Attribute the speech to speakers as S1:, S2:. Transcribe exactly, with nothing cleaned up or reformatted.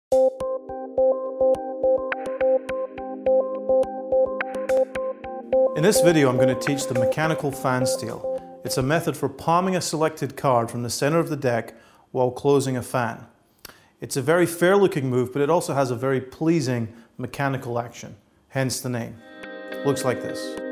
S1: In this video I'm going to teach the mechanical fan steal. It's a method for palming a selected card from the center of the deck while closing a fan. It's a very fair looking move, but it also has a very pleasing mechanical action, hence the name. Looks like this.